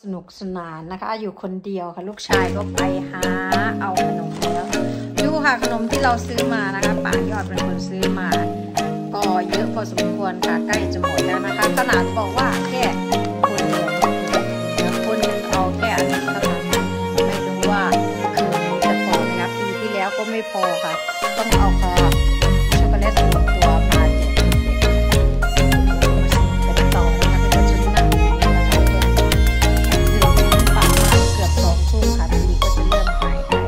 สนุกสนานนะคะอยู่คนเดียวค่ะลูกชายก็ไปหาเอาขนมแล้วดูค่ะขนมที่เราซื้อมานะคะป่ายอดเป็นคนซื้อมาก็เยอะพอสมควรค่ะใกล้จะหมดแล้วนะคะขนาดบอกว่าแค่คนเดียวคนนึงเอาแค่อันนี้เท่านั้นไม่รู้ว่าคืนนี้จะพอไหมคะปีที่แล้วก็ไม่พอค่ะต้องเอาช็อกโกแลต1 ตัวมาแจกเป็นต่อนะคะที่จะนั่งอยู่นี่นะคะประมาณเกือบ2 ทุ่มค่ะทีนี้ก็จะเริ่มขายได้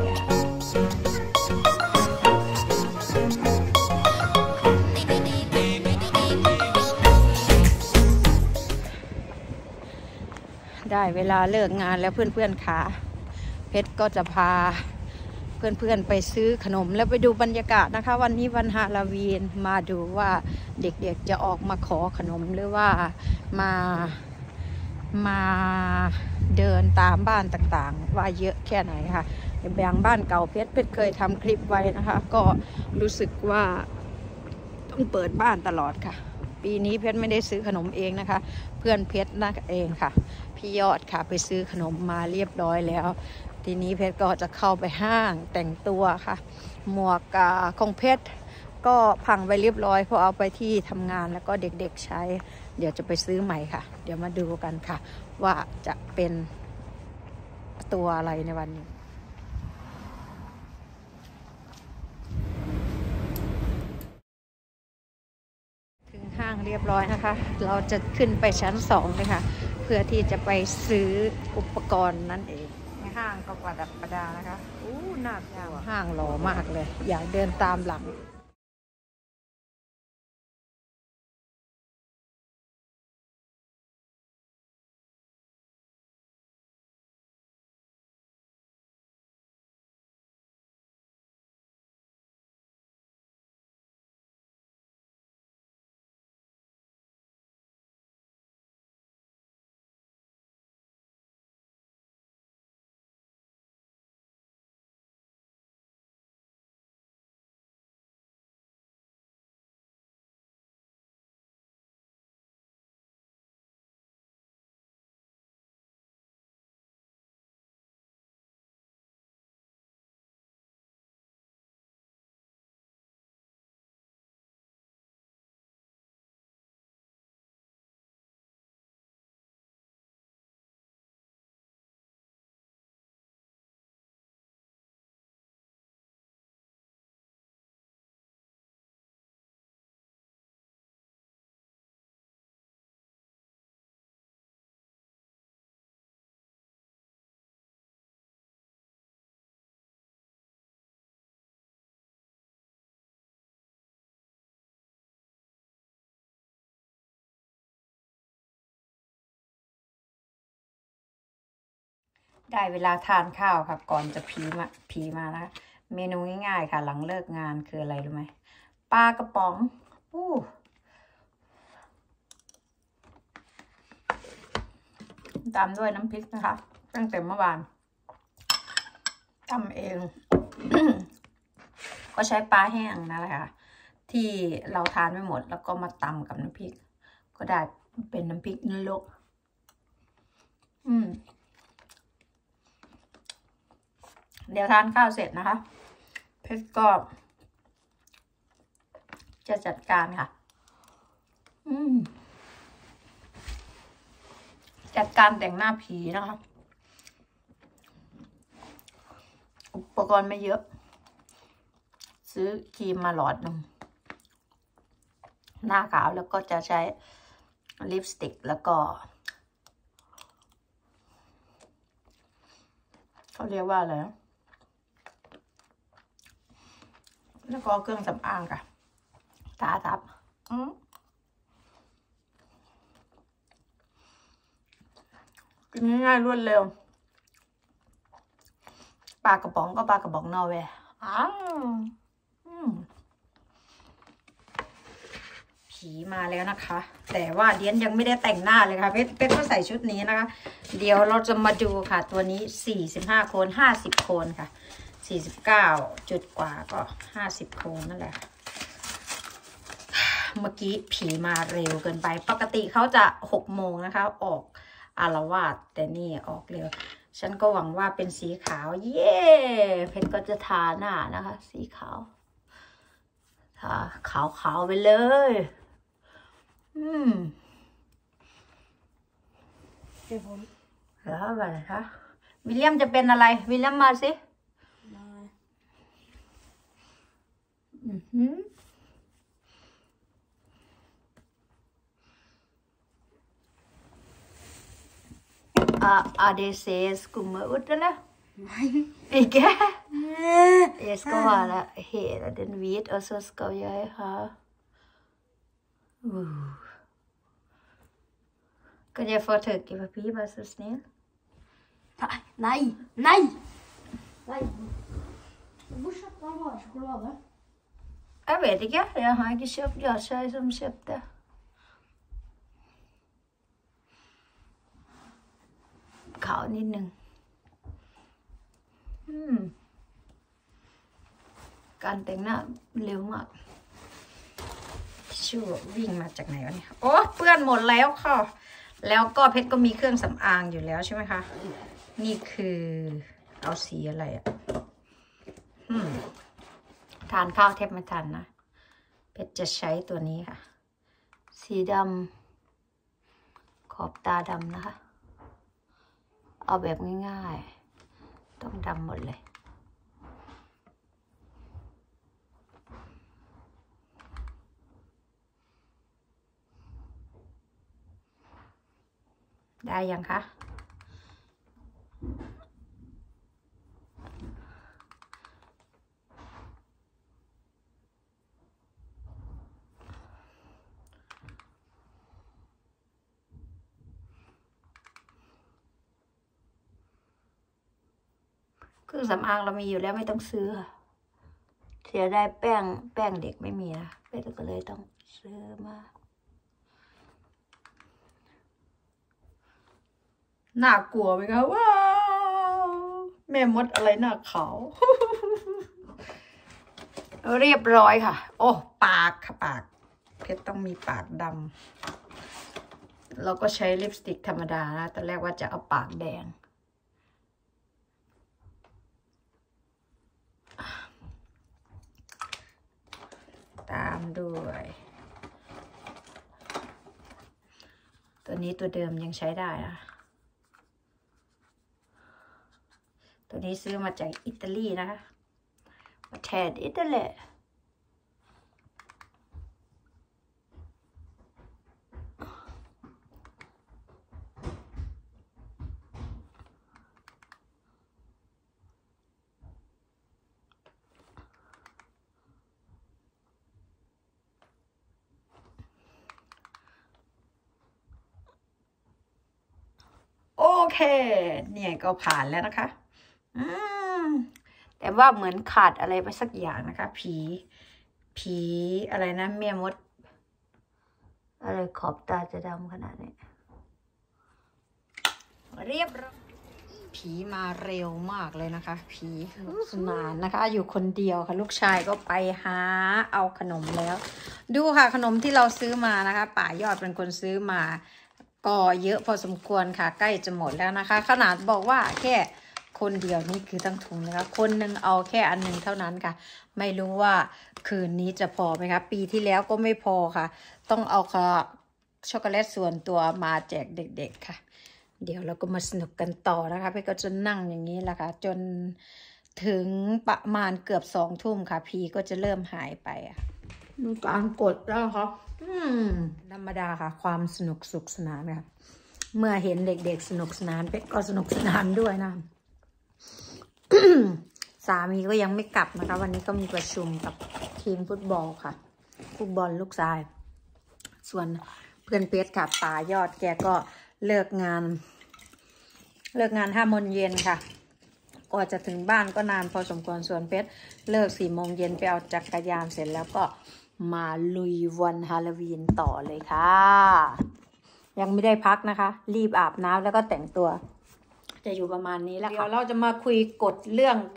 ได้เวลาเลิกงานแล้วเพื่อนๆค่ะเพชรก็จะพาเพื่อนๆไปซื้อขนมแล้วไปดูบรรยากาศนะคะวันนี้วันฮาโลวีนมาดูว่าเด็กๆจะออกมาขอขนมหรือว่ามาเดินตามบ้านต่างๆว่าเยอะแค่ไหนค่ะอย่างบ้านเก่าเพชรเคยทำคลิปไว้นะคะก็รู้สึกว่าต้องเปิดบ้านตลอดค่ะปีนี้เพชรไม่ได้ซื้อขนมเองนะคะเพื่อนเพชรนั่นเองค่ะพี่ยอดค่ะไปซื้อขนมมาเรียบร้อยแล้วทีนี้เพชรก็จะเข้าไปห้างแต่งตัวค่ะหมวกของเพชรก็พังไปเรียบร้อยเพราะเอาไปที่ทำงานแล้วก็เด็กๆใช้เดี๋ยวจะไปซื้อใหม่ค่ะเดี๋ยวมาดูกันค่ะว่าจะเป็นตัวอะไรในวันนี้ถึงห้างเรียบร้อยนะคะเราจะขึ้นไปชั้น2เลยค่ะเพื่อที่จะไปซื้ออุปกรณ์นั่นเองในห้างก็ประดับประดานะคะน่ากลัวห้างหล่อมากเลยอยากเดินตามหลังได้เวลาทานข้าวค่ะก่อนจะผีมานะคะเมนูง่ายๆค่ะหลังเลิกงานคืออะไรรู้ไหมปลากระป๋องตามด้วยน้ำพริกนะคะตั้งแต่เมื่อวานทำเอง ก็ใช้ปลาแห้งนั่นแหละค่ะที่เราทานไม่หมดแล้วก็มาตำกับน้ำพริกก็ได้เป็นน้ำพริกนรกเดี๋ยวทานข้าวเสร็จนะคะเพชรก็จะจัดการค่ะจัดการแต่งหน้าผีนะคะอุปกรณ์ไม่เยอะซื้อครีมมาหลอดนึงหน้าขาวแล้วก็จะใช้ลิปสติกแล้วก็เขาเรียกว่าอะไรแล้วก็เครื่องสำอางค่ะทาทับกินง่ายๆรวดเร็วปลากระป๋องก็ปลากระป๋องนอร์เวย์ผีมาแล้วนะคะแต่ว่าเดียนยังไม่ได้แต่งหน้าเลยค่ะเพชรก็ใส่ชุดนี้นะคะเดี๋ยวเราจะมาดูค่ะตัวนี้45 โคน50 โคนค่ะ49 จุดกว่าก็50 โคนนั่นแหละเมื่อกี้ผีมาเร็วเกินไปปกติเขาจะ6 โมงนะคะออกอาละวาดแต่นี่ออกเร็วฉันก็หวังว่าเป็นสีขาวเย้เพชรก็จะทาหน้านะคะสีขาวทาขาวไปเลยเดี๋ยวผมแล้วอะไรคะวิลเลียมจะเป็นอะไรวิลเลียมมาสิADC kommer ut eller? Nej. Ikke? Jeg skal ha hele den hvit, og så skal jeg ha Kan jeg få tørke papir, vær så snill? Nej, nej! Nej. Hvor kjøpte han bare sjokolade? Jeg vet ikke, jeg har ikke kjøpt, jeg har som kjøpteขาวนิดนึงการแต่งหน้าเร็วมากชูวิ่งมาจากไหนวะเนี่ยโอ้เปื้อนหมดแล้วค่ะแล้วก็เพชรก็มีเครื่องสำอางอยู่แล้วใช่ไหมคะนี่คือเอาสีอะไรอ่ะทานข้าวแทบไม่ทันนะเพชรจะใช้ตัวนี้ค่ะสีดำขอบตาดำนะคะเอาแบบง่ายๆต้องดำหมดเลยได้ยังคะเครื่องสำอางเรามีอยู่แล้วไม่ต้องซื้อเสียได้แป้งเด็กไม่มีนะเพชรก็เลยต้องซื้อมาน่ากลัวไหมคะว้าวแม่มดอะไรหน้าขาวเรียบร้อยค่ะโอ้ปากค่ะปากเพชรต้องมีปากดำเราก็ใช้ลิปสติกธรรมดานะตอนแรกว่าจะเอาปากแดงตามด้วยตัวนี้ตัวเดิมยังใช้ได้นะตัวนี้ซื้อมาจากอิตาลีนะคะมาแทนอิตาลีโอเคเนี่ยก็ผ่านแล้วนะคะแต่ว่าเหมือนขาดอะไรไปสักอย่างนะคะผีอะไรนะแม่มดอะไรขอบตาจะดำขนาดนี้เรียบร้อยผีมาเร็วมากเลยนะคะผีสนานนะคะอยู่คนเดียวค่ะลูกชายก็ไปหาเอาขนมแล้วดูค่ะขนมที่เราซื้อมานะคะป่ายอดเป็นคนซื้อมาก็เยอะพอสมควรค่ะใกล้จะหมดแล้วนะคะขนาดบอกว่าแค่คนเดียวนี่คือทั้งถุงนะคะคนหนึ่งเอาแค่อันหนึ่งเท่านั้นค่ะไม่รู้ว่าคืนนี้จะพอไหมคะปีที่แล้วก็ไม่พอค่ะต้องเอาช็อกโกแลตส่วนตัวมาแจกเด็กๆค่ะเดี๋ยวเราก็มาสนุกกันต่อนะคะพี่ก็จะนั่งอย่างนี้แหละค่ะจนถึงประมาณเกือบ2 ทุ่มค่ะพีก็จะเริ่มหายไปอ่ะมีการกดแล้วครับธรรมดาค่ะความสนุกสุขสนานค่ะเมื่อเห็นเด็กๆสนุกสนานเป็ดก็สนุกสนานด้วยนะ สามีก็ยังไม่กลับนะคะวันนี้ก็มีประชุมกับทีมฟุตบอลค่ะฟุตบอลลูกชายส่วนเพื่อนเป็ดค่ะป่ายอดแกก็เลิกงาน5 โมงเย็นค่ะกว่าจะถึงบ้านก็นานพอสมควรส่วนเป็ดเลิก4 โมงเย็นไปเอาจักรยานเสร็จแล้วก็มาลุยวันฮาโลวีนต่อเลยค่ะยังไม่ได้พักนะคะรีบอาบน้ำแล้วก็แต่งตัวจะอยู่ประมาณนี้แล้วค่ะเดี๋ยวเราจะมาคุยกฎเรื่อง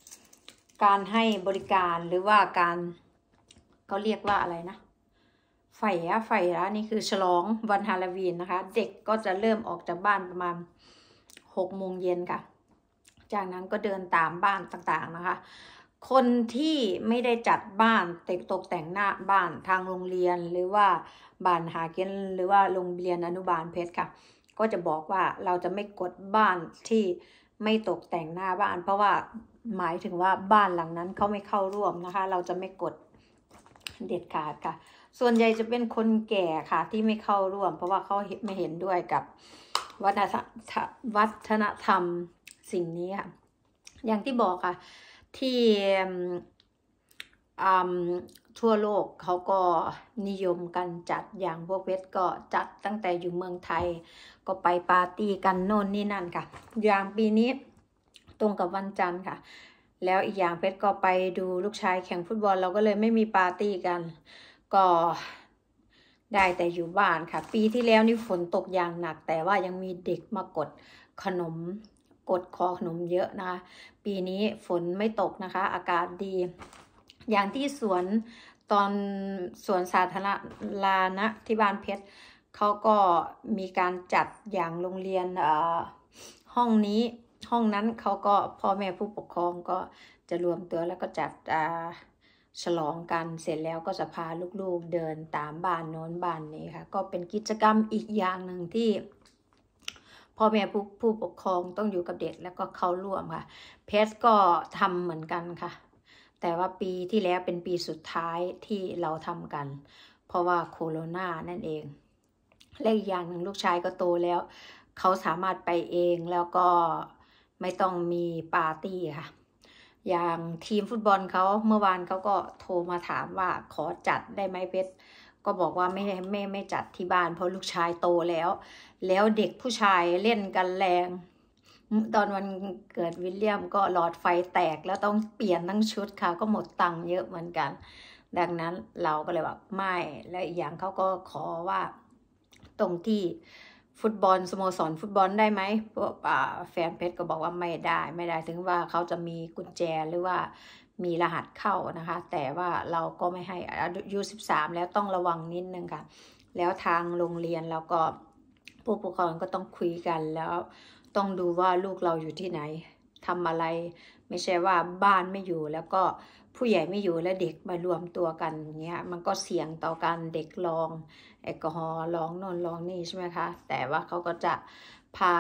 การให้บริการหรือว่าการเขาเรียกว่าอะไรนะไฟละนี่คือฉลองวันฮาโลวีนนะคะเด็กก็จะเริ่มออกจากบ้านประมาณ6 โมงเย็นค่ะจากนั้นก็เดินตามบ้านต่างๆนะคะคนที่ไม่ได้จัดบ้านตกแต่งหน้าบ้านทางโรงเรียนหรือว่าบ้านหาเกณฑ์หรือว่าโรงเรียนอนุบาลเพชรค่ะก็จะบอกว่าเราจะไม่กดบ้านที่ไม่ตกแต่งหน้าบ้านเพราะว่าหมายถึงว่าบ้านหลังนั้นเขาไม่เข้าร่วมนะคะเราจะไม่กดเด็ดขาดค่ะส่วนใหญ่จะเป็นคนแก่ค่ะที่ไม่เข้าร่วมเพราะว่าเขาไม่เห็นด้วยกับวัฒนธรรมสิ่งนี้ค่ะอย่างที่บอกค่ะที่ทั่วโลกเขาก็นิยมกันจัดอย่างพวกเพชรก็จัดตั้งแต่อยู่เมืองไทยก็ไปปาร์ตี้กันโน่นนี่นั่นค่ะอย่างปีนี้ตรงกับวันจันทร์ค่ะแล้วอีกอย่างเพชรก็ไปดูลูกชายแข่งฟุตบอลเราก็เลยไม่มีปาร์ตี้กันก็ได้แต่อยู่บ้านค่ะปีที่แล้วนี่ฝนตกอย่างหนักแต่ว่ายังมีเด็กมากดขนมกดคอขนมเยอะนะคะปีนี้ฝนไม่ตกนะคะอากาศดีอย่างที่สวนสาธารณะที่บ้านเพชรเขาก็มีการจัดอย่างโรงเรียนห้องนั้นเขาก็พ่อแม่ผู้ปกครองก็จะรวมตัวแล้วก็จัดฉลองกันเสร็จแล้วก็จะพาลูกๆเดินตามบ้านโน้นบ้านนี้ค่ะก็เป็นกิจกรรมอีกอย่างหนึ่งที่พ่อแม่ผู้ปกครองต้องอยู่กับเด็กแล้วก็เข้าร่วมค่ะเพชรก็ทำเหมือนกันค่ะแต่ว่าปีที่แล้วเป็นปีสุดท้ายที่เราทำกันเพราะว่าโควิดนั่นเองและอีกอย่างหนึ่งลูกชายก็โตแล้วเขาสามารถไปเองแล้วก็ไม่ต้องมีปาร์ตี้ค่ะอย่างทีมฟุตบอลเขาเมื่อวานเขาก็โทรมาถามว่าขอจัดได้ไหมเพชรก็บอกว่าไม่จัดที่บ้านเพราะลูกชายโตแล้วเด็กผู้ชายเล่นกันแรงตอนวันเกิดวิลเลียมก็หลอดไฟแตกแล้วต้องเปลี่ยนทั้งชุดค่ะก็หมดตังค์เยอะเหมือนกันดังนั้นเราก็เลยแบบไม่และอีกอย่างเขาก็ขอว่าตรงที่ฟุตบอลสโมสรฟุตบอลได้ไหมพวกแฟนเพชรก็บอกว่าไม่ได้ถึงว่าเขาจะมีกุญแจหรือว่ามีรหัสเข้านะคะแต่ว่าเราก็ไม่ให้อายุ13แล้วต้องระวังนิดนึงค่ะแล้วทางโรงเรียนแล้วก็ผู้ปกครองก็ต้องคุยกันแล้วต้องดูว่าลูกเราอยู่ที่ไหนทำอะไรไม่ใช่ว่าบ้านไม่อยู่แล้วก็ผู้ใหญ่ไม่อยู่แล้วเด็กมารวมตัวกันอย่างเงี้ยมันก็เสี่ยงต่อการเด็กลองแอลกอฮอล์ลองโน่นลองนี่ใช่ไหมคะแต่ว่าเขาก็จะพา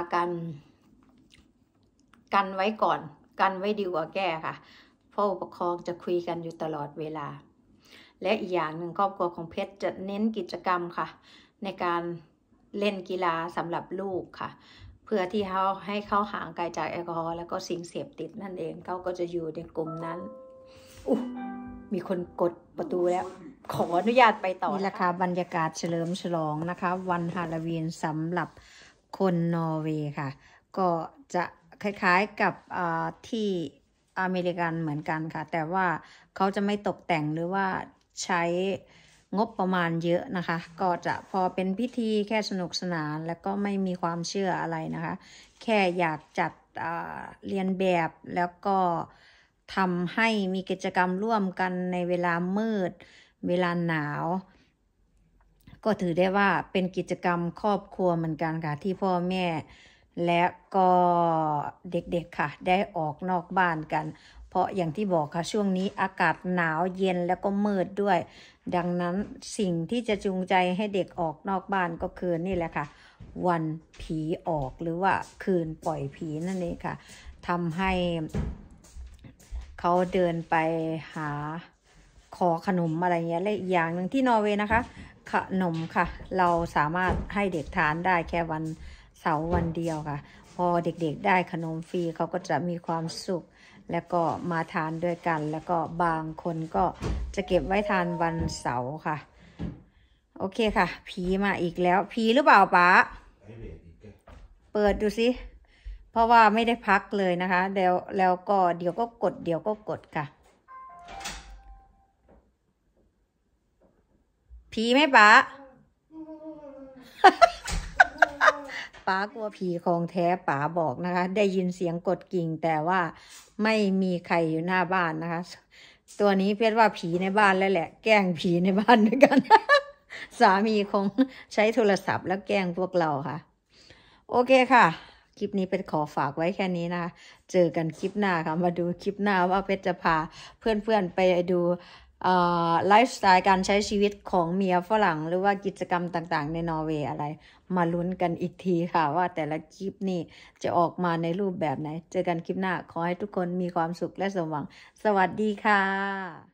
กันไว้ก่อนกันไว้ดีกว่าแก้ค่ะผู้ปกครองจะคุยกันอยู่ตลอดเวลาและอีกอย่างหนึ่งครอบครัวของเพชรจะเน้นกิจกรรมค่ะในการเล่นกีฬาสำหรับลูกค่ะเพื่อที่ให้เขาห่างไกลจากแอลกอฮอล์แล้วก็สิ่งเสพติดนั่นเองเขาก็จะอยู่ในกลุ่มนั้นมีคนกดประตูแล้วขออนุญาตไปต่อนี่แหละค่ะบรรยากาศเฉลิมฉลองนะคะวันฮาโลวีนสำหรับคนนอร์เวย์ค่ะก็จะคล้ายๆกับที่อเมริกันเหมือนกันค่ะแต่ว่าเขาจะไม่ตกแต่งหรือว่าใช้งบประมาณเยอะนะคะก็จะพอเป็นพิธีแค่สนุกสนานแล้วก็ไม่มีความเชื่ออะไรนะคะแค่อยากจัดเรียนแบบแล้วก็ทำให้มีกิจกรรมร่วมกันในเวลามืดเวลาหนาวก็ถือได้ว่าเป็นกิจกรรมครอบครัวเหมือนกันค่ะที่พ่อแม่และก็เด็กๆค่ะได้ออกนอกบ้านกันเพราะอย่างที่บอกค่ะช่วงนี้อากาศหนาวเย็นแล้วก็มืดด้วยดังนั้นสิ่งที่จะจูงใจให้เด็กออกนอกบ้านก็คือนี่แหละค่ะวันผีออกหรือว่าคืนปล่อยผีนั่นเองค่ะทำให้เขาเดินไปหาขอขนมอะไรเงี้ยและอีกอย่างหนึ่งที่นอร์เวย์นะคะขนมค่ะเราสามารถให้เด็กทานได้แค่วันเสาร์วันเดียวค่ะพอเด็กๆได้ขนมฟรีเขาก็จะมีความสุขแล้วก็มาทานด้วยกันแล้วก็บางคนก็จะเก็บไว้ทานวันเสาร์ค่ะโอเคค่ะผีมาอีกแล้วผีหรือเปล่าป๊าเปิดดูสิเพราะว่าไม่ได้พักเลยนะคะแล้วก็เดี๋ยวก็กดค่ะผีไหมป๊า ป๋ากลัวผีของแท้ป๋าบอกนะคะได้ยินเสียงกดกิ่งแต่ว่าไม่มีใครอยู่หน้าบ้านนะคะตัวนี้เพชรว่าผีในบ้านแล้วแหละแกล้งผีในบ้านด้วยกันสามีคงใช้โทรศัพท์แล้วแกล้งพวกเราค่ะ โอเคค่ะ คลิปนี้เป็นขอฝากไว้แค่นี้นะคะ เจอกันคลิปหน้าค่ะ มาดูคลิปหน้าว่าเพชรจะพาเพื่อนๆไปดูไลฟ์สไตล์การใช้ชีวิตของเมียฝรั่งหรือว่ากิจกรรมต่างๆในนอร์เวย์อะไร มาลุ้นกันอีกทีค่ะ ว่าแต่ละคลิปนี้จะออกมาในรูปแบบไหน เจอกันคลิปหน้า ขอให้ทุกคนมีความสุขและสมหวัง สวัสดีค่ะ